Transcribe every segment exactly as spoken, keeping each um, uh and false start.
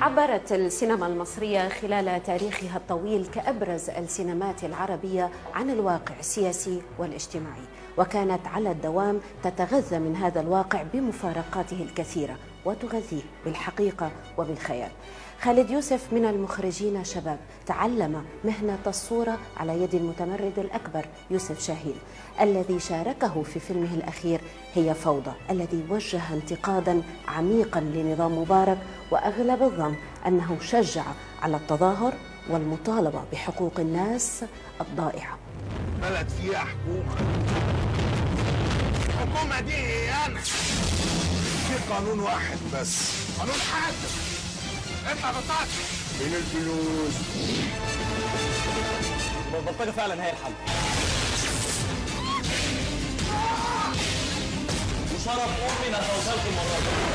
عبرت السينما المصرية خلال تاريخها الطويل كأبرز السينمات العربية عن الواقع السياسي والاجتماعي، وكانت على الدوام تتغذى من هذا الواقع بمفارقاته الكثيرة وتغذيه بالحقيقة وبالخيال. خالد يوسف من المخرجين شباب تعلم مهنة الصورة على يد المتمرد الأكبر يوسف شاهين، الذي شاركه في فيلمه الأخير هي فوضى، الذي وجه انتقادا عميقا لنظام مبارك، وأغلب الظن أنه شجع على التظاهر والمطالبة بحقوق الناس الضائعة. بلد فيها حكومة، الحكومة دي هي أنا. في قانون واحد بس، قانون حاكم. اطلع بطاقة. فين الفلوس؟ البلطجة فعلا هي الحل. وشرف أمي إنها توصلت المرة دي.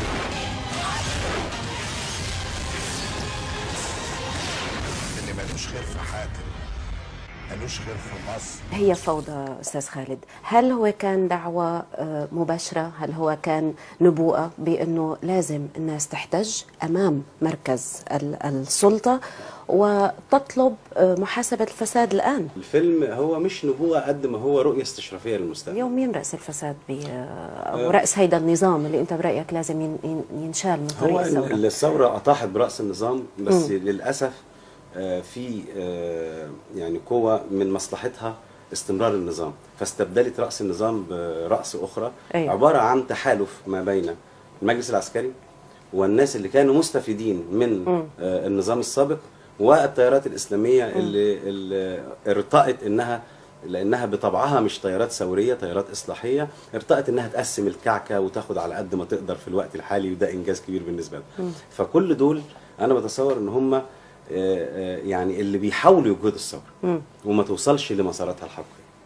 اللي مالوش خير في حاتم مالوش خير في مصر. هي فوضى أستاذ خالد، هل هو كان دعوة مباشرة؟ هل هو كان نبوءة بأنه لازم الناس تحتج أمام مركز السلطة وتطلب محاسبة الفساد الآن؟ الفيلم هو مش نبوءة قد ما هو رؤية استشرافية للمستقبل. اليوم مين رأس الفساد أو رأس هيدا النظام اللي أنت برأيك لازم ينشال من طريق الثورة؟ هو الثورة أطاحت برأس النظام، بس م. للأسف في يعني قوة من مصلحتها استمرار النظام، فاستبدلت رأس النظام برأس أخرى. أيوة. عبارة عن تحالف ما بين المجلس العسكري والناس اللي كانوا مستفيدين من م. النظام السابق والتيارات الإسلامية اللي, اللي ارتأت إنها لأنها بطبعها مش تيارات ثورية، تيارات إصلاحية، ارتأت إنها تقسم الكعكة وتاخد على قد ما تقدر في الوقت الحالي، وده إنجاز كبير بالنسبة لهم. فكل دول أنا بتصور إن هم يعني اللي بيحاولوا يجهدوا الثورة وما توصلش لمساراتها الحقيقية.